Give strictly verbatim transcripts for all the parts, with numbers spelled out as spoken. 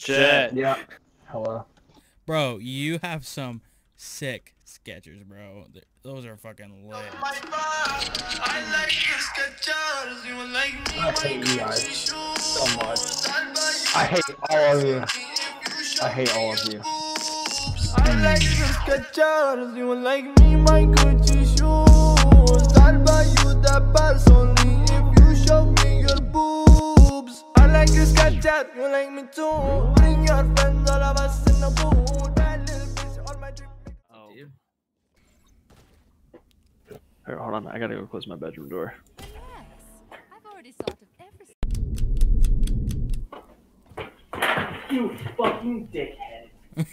Shit. Yeah. Hello. Bro, you have some sick sketchers, bro. Those are fucking lit. I hate you guys so much. I hate all of you. I hate all of you. I like your sketchers, you like me, my Gucci shoes. I'll buy you the purse only if you show me your boobs. I like your sketchers, you like me too. Bring your friends, all of us in the pool. That little bitch on my trip. Oh. Here, hold on, I gotta go close my bedroom door. Yes, I've already thought of everything. You fucking dickhead.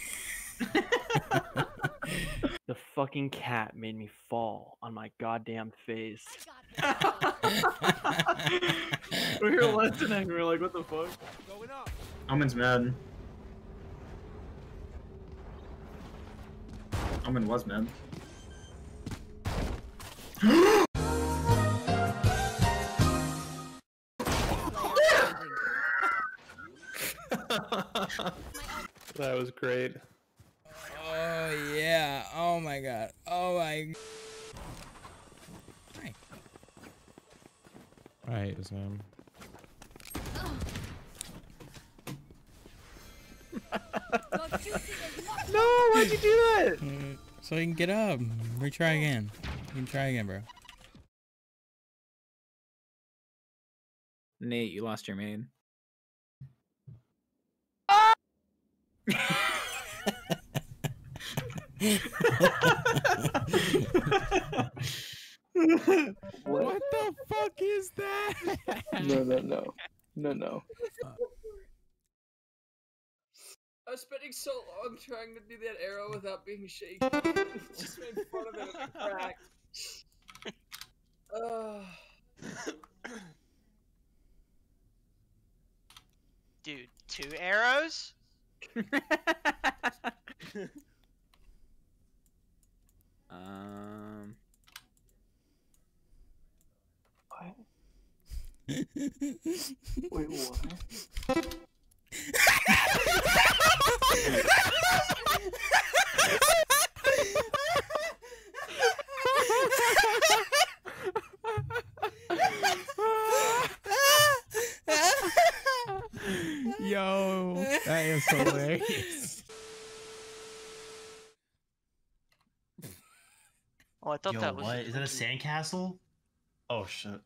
The fucking cat made me fall on my goddamn face. We were listening, we were like, what the fuck? Going up. Omen's mad. Omen was mad. That was great. Oh yeah. Oh my god. Oh my. Hi. Alright, Sam. No, why'd you do that? Mm, So you can get up. Retry again. You can try again, bro. Nate, you lost your main. What the fuck is that? No, no, no. No, no. I was spending so long trying to do that arrow without being shaky. Just made fun of it and cracked. Uh. Dude, two arrows? um. What? Wait, what? Yo, that is hilarious. Oh, I thought Yo, that was. what? Is that a sandcastle? Oh shit.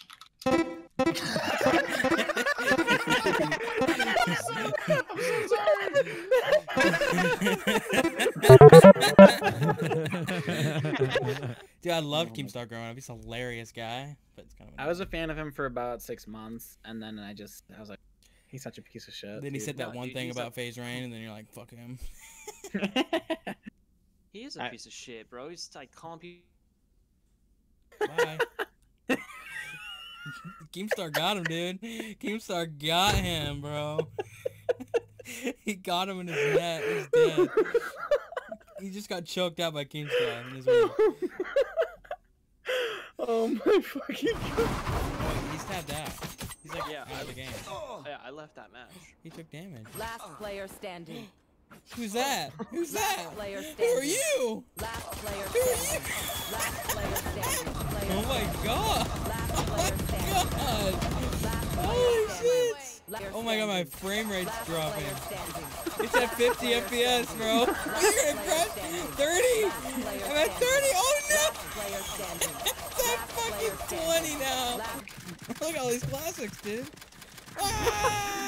Dude, I loved KEEMSTAR growing up. He's a hilarious guy, but it's kind of. I was a fan of him for about six months, and then I just, I was like, he's such a piece of shit. Then he dude. said that No, one dude, thing he's about a- FaZe Rain, and then you're like, fuck him. He is a I- piece of shit, bro. He's like calling people. Bye. KEEMSTAR got him, dude. KEEMSTAR got him, bro. He got him in his net. He's dead. He just got choked out by KEEMSTAR in his room. Oh my fucking god. Oh, he's tapped out. He's like Yeah, out I, of the game. yeah, I left that match. He took damage. Last player standing. Who's that? Who's that? Last player Who are standing. you? Last player Who are standing. you? Last player standing. Player Oh my standing. god. Last Oh my player standing. god. Last player Holy standing. shit. Player Oh my god, my standing. frame rate's Last dropping. player standing. It's at fifty F P S, bro. You're gonna crush thirty. I'm at thirty. Oh no. Player standing. It's at fucking twenty now. Look at all these classics, dude. Ah!